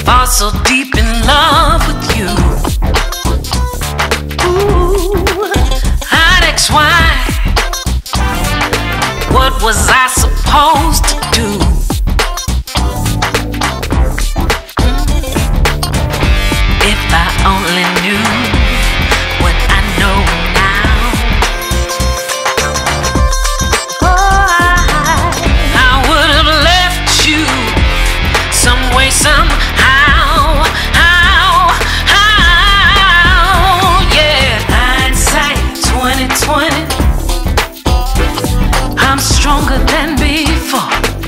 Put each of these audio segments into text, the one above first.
fall so deep in love with you. Ooh, I'd ask why. What was I supposed to do? If I only knew what I know now. Oh, I would have left you some way, somehow. Yeah. Hindsight 2020. I'm stronger than before.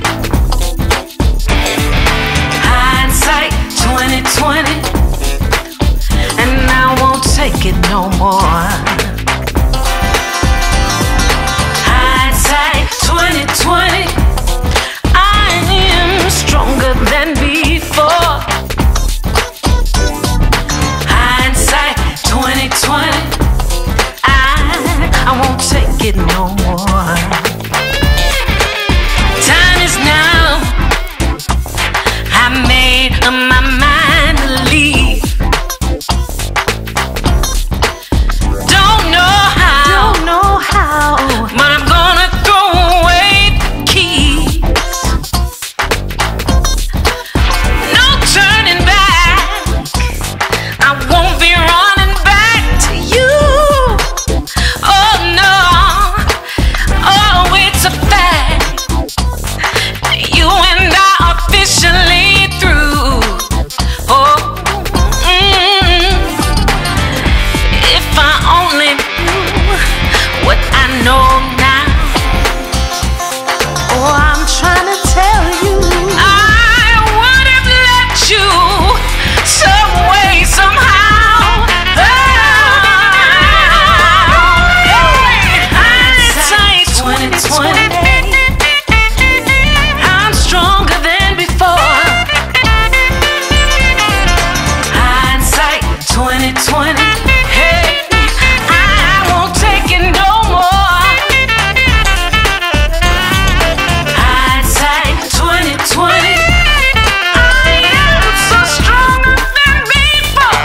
Hindsight 2020, and I won't take it no more. Hindsight 2020, I am stronger than before. Hindsight 2020, I won't take it no more. Time is now. I made up my mind to leave. Don't know how, but I'm gonna throw away the keys. No turning back. I won't be running back to you. Oh no, oh it's a fact. You and I are officially through. Oh, if I only knew what I know now. Oh, I'm trying to tell you, I would have let you some way, somehow. Hindsight 2020. I'm stronger than before. Hindsight 2020. Hey, I won't take it no more. Hindsight 2020. I am so stronger than before.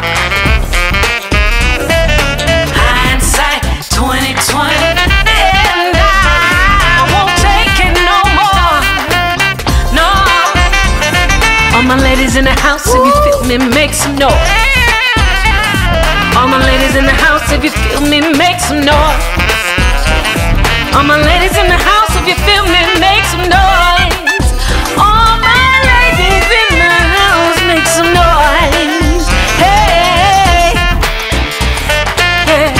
Hindsight 2020. And I won't take it no more. No. All my ladies in the house, if you feel me, make some noise. All my ladies in the house, if you feel me, make some noise. All my ladies in the house, if you feel me, make some noise. All my ladies in the house, make some noise. Hey, hey.